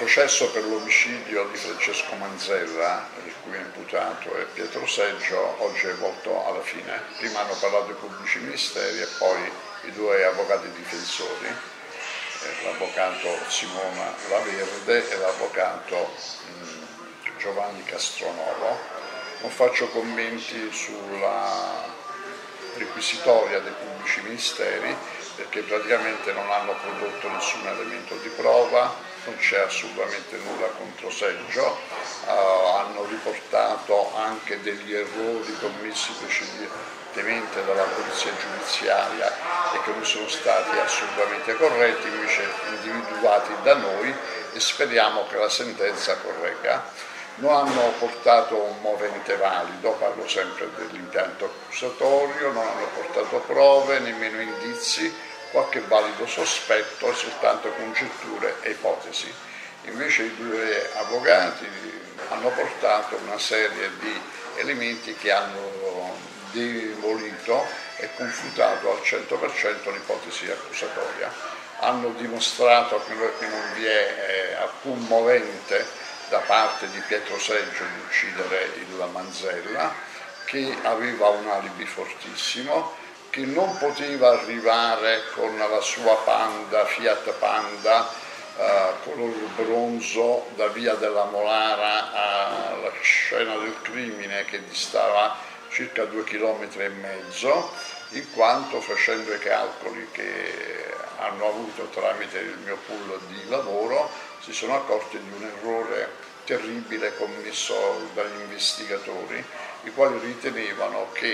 processo per l'omicidio di Francesco Manzella, il cui imputato è Pietro Seggio, oggi è volto alla fine. Prima hanno parlato i pubblici ministeri e poi i due avvocati difensori, l'avvocato Simona Laverde e l'avvocato Giovanni Castronovo. Non faccio commenti sulla requisitoria dei pubblici ministeri perché praticamente non hanno prodotto nessun elemento di prova, non c'è assolutamente nulla contro Seggio, hanno riportato anche degli errori commessi precedentemente dalla polizia giudiziaria e che non sono stati assolutamente corretti, invece individuati da noi, e speriamo che la sentenza corregga. Non hanno portato un movente valido, parlo sempre dell'impianto accusatorio, non hanno portato prove, nemmeno indizi, qualche valido sospetto e soltanto congetture e ipotesi. Invece i due avvocati hanno portato una serie di elementi che hanno demolito e confutato al 100% l'ipotesi accusatoria. Hanno dimostrato che non vi è alcun movente da parte di Pietro Seggio di uccidere il Manzella, che aveva un alibi fortissimo, che non poteva arrivare con la sua Panda, Fiat Panda, color bronzo, da via della Molara alla scena del crimine che distava circa 2,5 km, in quanto, facendo i calcoli che hanno avuto tramite il mio pool di lavoro, si sono accorti di un errore terribile commesso dagli investigatori, i quali ritenevano che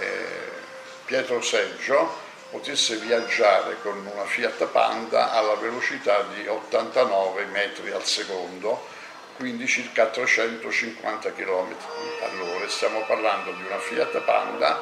Pietro Seggio potesse viaggiare con una Fiat Panda alla velocità di 89 metri al secondo, quindi circa 350 km/h. Stiamo parlando di una Fiat Panda,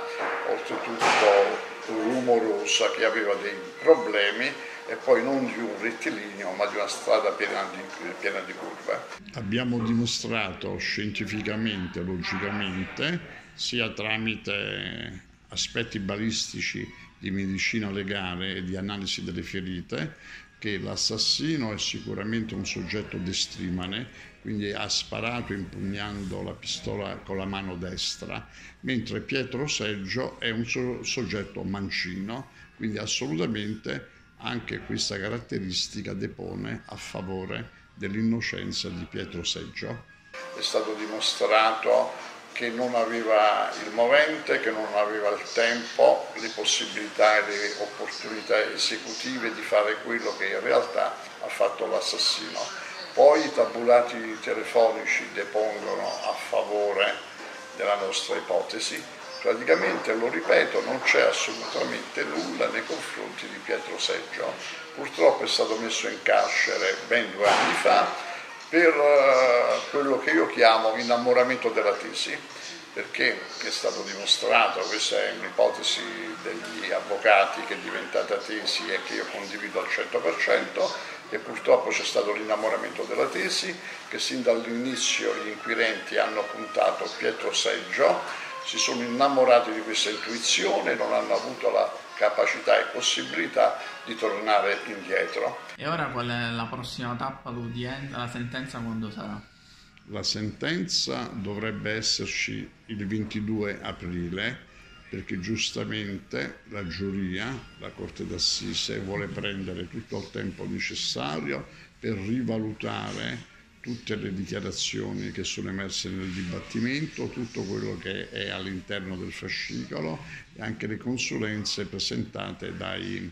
oltretutto rumorosa, che aveva dei problemi, e poi non di un rettilineo ma di una strada piena di curve. Abbiamo dimostrato scientificamente, logicamente, sia tramite aspetti balistici di medicina legale e di analisi delle ferite, che l'assassino è sicuramente un soggetto destrimane, quindi ha sparato impugnando la pistola con la mano destra, mentre Pietro Seggio è un soggetto mancino, quindi assolutamente anche questa caratteristica depone a favore dell'innocenza di Pietro Seggio. È stato dimostrato che non aveva il movente, che non aveva il tempo, le possibilità e le opportunità esecutive di fare quello che in realtà ha fatto l'assassino. Poi i tabulati telefonici depongono a favore della nostra ipotesi. Praticamente, lo ripeto, non c'è assolutamente nulla nei confronti di Pietro Seggio. Purtroppo è stato messo in carcere ben 2 anni fa per quello che io chiamo innamoramento della tesi, perché è stato dimostrato, questa è un'ipotesi degli avvocati che è diventata tesi e che io condivido al 100%, che purtroppo c'è stato l'innamoramento della tesi, che sin dall'inizio gli inquirenti hanno puntato Pietro Seggio, si sono innamorati di questa intuizione, non hanno avuto la capacità e possibilità di tornare indietro. E ora qual è la prossima tappa d'udienza, la sentenza quando sarà? La sentenza dovrebbe esserci il 22 aprile, perché giustamente la giuria, la Corte d'Assise, vuole prendere tutto il tempo necessario per rivalutare tutte le dichiarazioni che sono emerse nel dibattimento, tutto quello che è all'interno del fascicolo e anche le consulenze presentate dai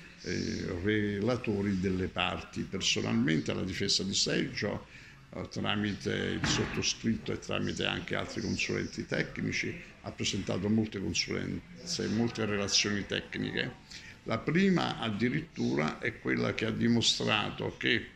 relatori delle parti. Personalmente la difesa di Seggio, tramite il sottoscritto e tramite anche altri consulenti tecnici, ha presentato molte consulenze, molte relazioni tecniche. La prima addirittura è quella che ha dimostrato che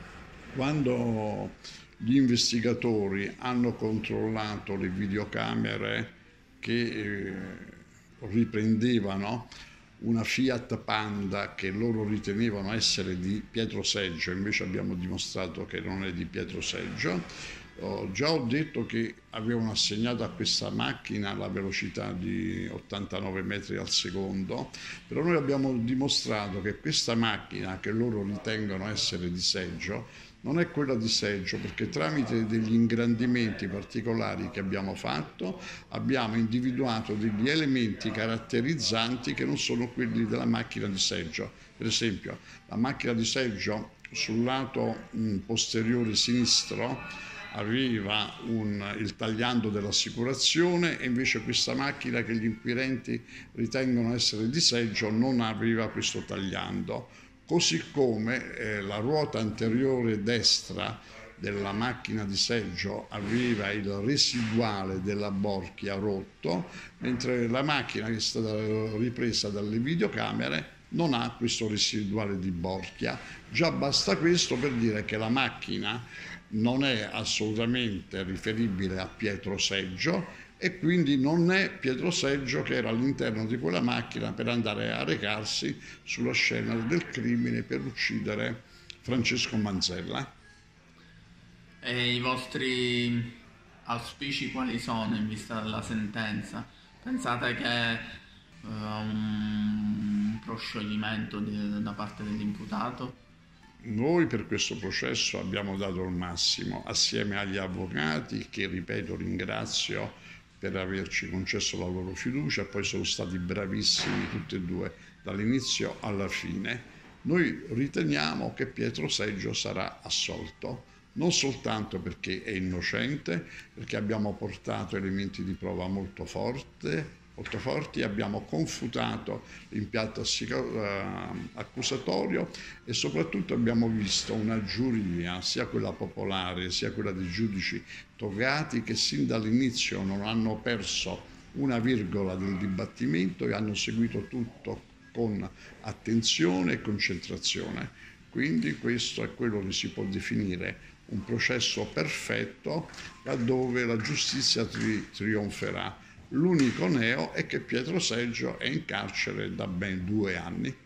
quando gli investigatori hanno controllato le videocamere che riprendevano una Fiat Panda che loro ritenevano essere di Pietro Seggio, invece abbiamo dimostrato che non è di Pietro Seggio. Già ho detto che avevano assegnato a questa macchina la velocità di 89 metri al secondo, però noi abbiamo dimostrato che questa macchina, che loro ritengono essere di Seggio, non è quella di Seggio, perché tramite degli ingrandimenti particolari che abbiamo fatto abbiamo individuato degli elementi caratterizzanti che non sono quelli della macchina di Seggio. Per esempio, la macchina di Seggio sul lato posteriore sinistro arriva il tagliando dell'assicurazione, e invece questa macchina che gli inquirenti ritengono essere di Seggio non arriva questo tagliando. Così come la ruota anteriore destra della macchina di Seggio arriva il residuale della borchia rotto, mentre la macchina che è stata ripresa dalle videocamere non ha questo residuale di borchia. Già basta questo per dire che la macchina non è assolutamente riferibile a Pietro Seggio, e quindi non è Pietro Seggio che era all'interno di quella macchina per andare a recarsi sulla scena del crimine per uccidere Francesco Manzella. E i vostri auspici quali sono in vista della sentenza? Pensate che un proscioglimento da parte dell'imputato? Noi per questo processo abbiamo dato il massimo, assieme agli avvocati che, ripeto, ringrazio per averci concesso la loro fiducia, poi sono stati bravissimi tutti e due dall'inizio alla fine. Noi riteniamo che Pietro Seggio sarà assolto, non soltanto perché è innocente, perché abbiamo portato elementi di prova molto forti, abbiamo confutato l'impianto accusatorio e soprattutto abbiamo visto una giuria, sia quella popolare sia quella dei giudici togati, che sin dall'inizio non hanno perso una virgola del dibattimento e hanno seguito tutto con attenzione e concentrazione. Quindi questo è quello che si può definire un processo perfetto, laddove la giustizia trionferà. L'unico neo è che Pietro Seggio è in carcere da ben 2 anni.